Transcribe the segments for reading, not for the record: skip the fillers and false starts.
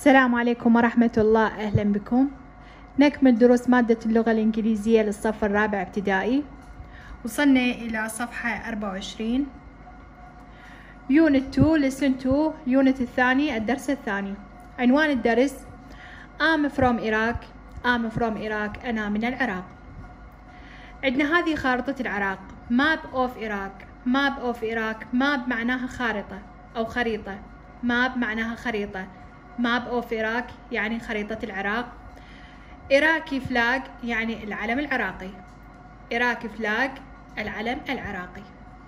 السلام عليكم ورحمة الله. أهلا بكم. نكمل دروس مادة اللغة الإنجليزية للصف الرابع ابتدائي. وصلنا إلى صفحة 24 يونت 2 listen to يونت الثاني الدرس الثاني. عنوان الدرس I'm from Iraq. I'm from Iraq. أنا من العراق. عندنا هذه خارطة العراق map of Iraq. map of Iraq. map معناها خارطة أو خريطة. map معناها خريطة. map of Iraq يعني خريطة العراق. Iraqi flag يعني العلم العراقي. Iraqi flag العلم العراقي.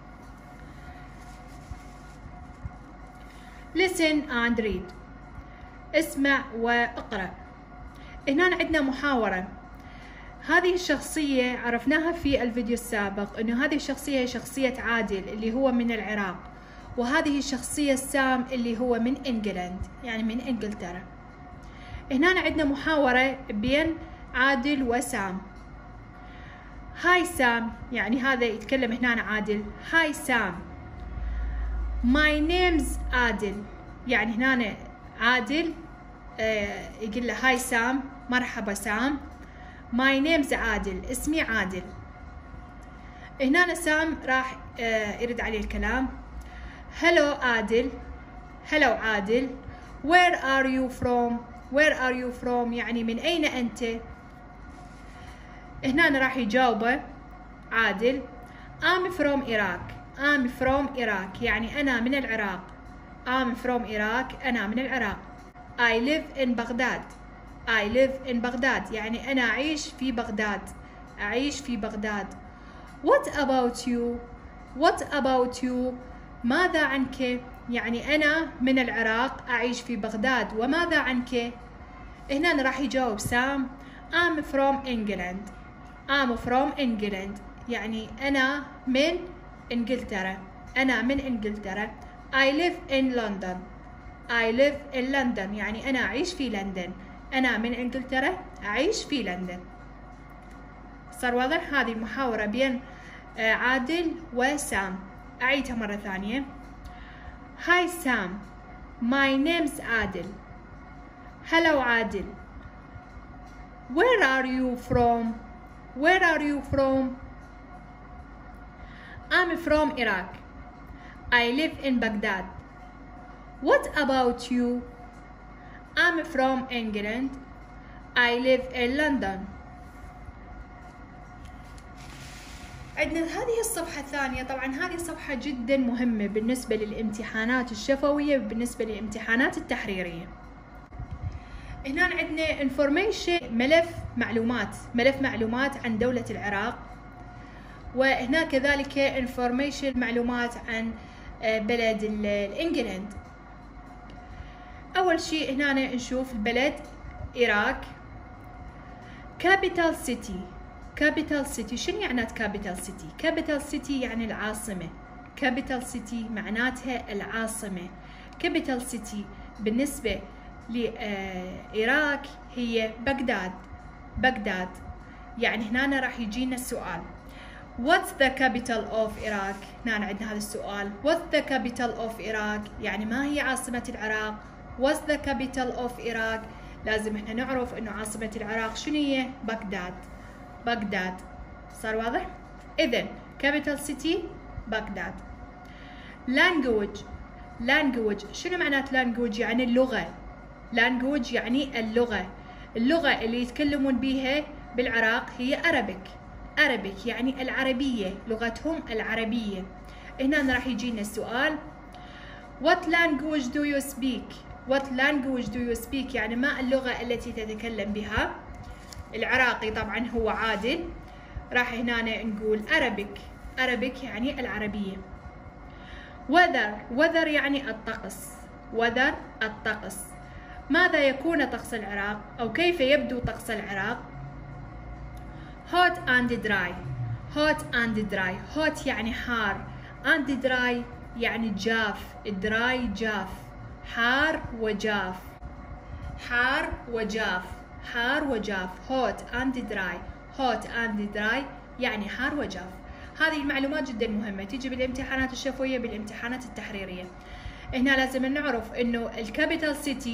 listen and read. اسمع واقرأ. هنا عندنا محاورة. هذه الشخصية عرفناها في الفيديو السابق انه هذه الشخصية هي شخصية عادل اللي هو من العراق، وهذه الشخصية سام اللي هو من انجلند يعني من انجلترا. هنا عندنا محاورة بين عادل وسام. هاي سام يعني هذا يتكلم هنا عادل. هاي سام. My name's عادل يعني هنا عادل يقول له هاي سام مرحبا سام. My name's عادل اسمي عادل. هنا سام راح يرد عليه الكلام. Hello عادل. Hello عادل. Where are you from? Where are you from يعني من أين أنت؟ هنا راح يجاوبه عادل I'm from Iraq. I'm from Iraq يعني أنا من العراق. I'm from Iraq أنا من العراق. I live in بغداد. I live in بغداد يعني أنا أعيش في بغداد. أعيش في بغداد. What about you? What about you? ماذا عنك؟ يعني أنا من العراق أعيش في بغداد وماذا عنك؟ هنا راح يجاوب سام I'm from England. I'm from England يعني أنا من إنجلترا. أنا من إنجلترا. I live in London. I live in London يعني أنا أعيش في لندن. أنا من إنجلترا أعيش في لندن. صار واضح؟ هذه المحاورة بين عادل وسام. أعيدها مرة ثانية. Hi Sam. My name's عادل. Hello عادل. Where are you from? Where are you from? I'm from Iraq. I live in Baghdad. What about you? I'm from England. I live in London. عندنا هذه الصفحة الثانية. طبعا هذه الصفحة جدا مهمة بالنسبة للامتحانات الشفوية بالنسبة للامتحانات التحريرية. هنا عندنا information ملف معلومات عن دولة العراق، وهنا كذلك information معلومات عن بلد الإنجلند. أول شيء هنا نشوف البلد العراق. capital city. capital city شنو يعني capital city؟ capital city يعني العاصمة. capital city معناتها العاصمة. capital city بالنسبة للعراق هي بغداد. بغداد يعني هنا راح يجينا السؤال What's the capital of Iraq؟ هنا عندنا هذا السؤال What's the capital of Iraq؟ يعني ما هي عاصمة العراق؟ What's the capital of Iraq؟ لازم احنا نعرف انه عاصمة العراق شنو هي؟ بغداد. بغداد. صار واضح؟ إذن capital city بغداد. language. language شنو معنات language؟ يعني اللغة. language يعني اللغة. اللغة اللي يتكلمون بيها بالعراق هي Arabic. Arabic يعني العربية، لغتهم العربية. هنا راح يجينا السؤال What language do you speak؟ What language do you speak؟ يعني ما اللغة التي تتكلم بها؟ العراقي طبعا هو عادل. راح هنا نقول Arabic. Arabic يعني العربية. weather يعني الطقس. weather الطقس. ماذا يكون طقس العراق أو كيف يبدو طقس العراق؟ hot and dry. hot and dry. hot يعني حار and dry يعني جاف. dry جاف. حار وجاف. حار وجاف. حار وجاف. hot and dry. hot and dry يعني حار وجاف. هذه المعلومات جدا مهمة تيجي بالامتحانات الشفوية بالامتحانات التحريرية. هنا لازم نعرف انه الكابيتال سيتي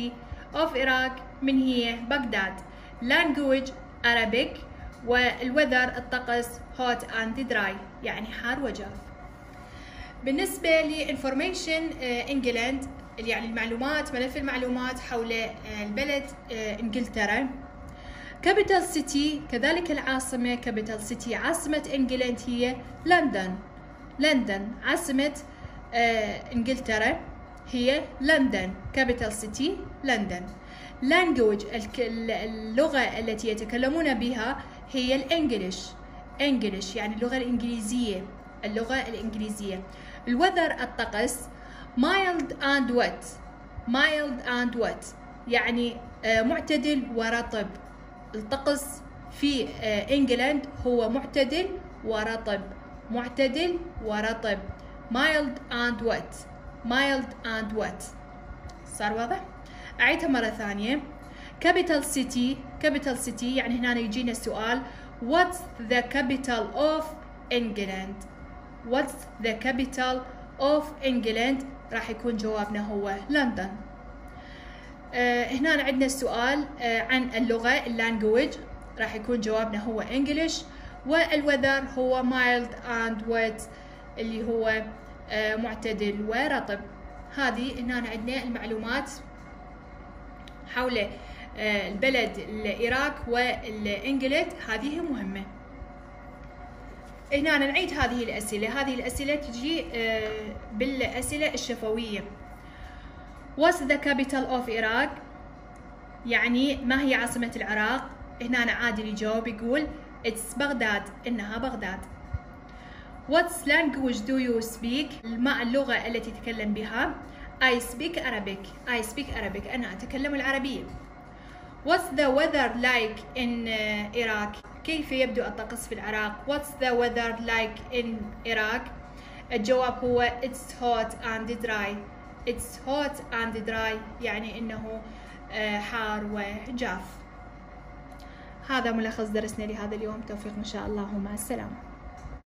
of Iraq من هي؟ بغداد. language Arabic. والweather الطقس hot and dry يعني حار وجاف. بالنسبة لinformation England يعني المعلومات، ملف المعلومات حول البلد انجلترا. capital city كذلك العاصمة capital city، عاصمة انجلند هي لندن. لندن عاصمة انجلترا هي لندن. capital city لندن. language اللغة التي يتكلمون بها هي الانجليش. انجليش يعني اللغة الانجليزية. اللغة الانجليزية. الweather الطقس mild and wet. mild and wet يعني معتدل ورطب. الطقس في انجلند هو معتدل ورطب. معتدل ورطب. mild and wet. mild and wet. صار واضح؟ أعيدها مرة ثانية. capital city. capital city يعني هنا يجينا السؤال what's the capital of England. what's the capital of England؟ راح يكون جوابنا هو لندن. هنا عندنا السؤال عن اللغة اللانجوج، راح يكون جوابنا هو English. والweather هو mild and wet اللي هو معتدل ورطب. هذه هنا عندنا المعلومات حول البلد العراق والانجلند، هذه مهمة. هنا نعيد هذه الأسئلة. هذه الأسئلة تجي بالأسئلة الشفوية. What's the capital of Iraq؟ يعني ما هي عاصمة العراق؟ هنا عادل يجاوب يقول It's بغداد. إنها بغداد. What language do you speak؟ ما اللغة التي تتكلم بها؟ I speak Arabic. I speak Arabic. أنا أتكلم العربية. What's the weather like in Iraq؟ كيف يبدو الطقس في العراق؟ What's the weather like in Iraq؟ الجواب هو It's hot and dry. It's hot and dry يعني إنه حار وجاف. هذا ملخص درسنا لهذا اليوم. توفيق إن شاء الله ومع السلامة.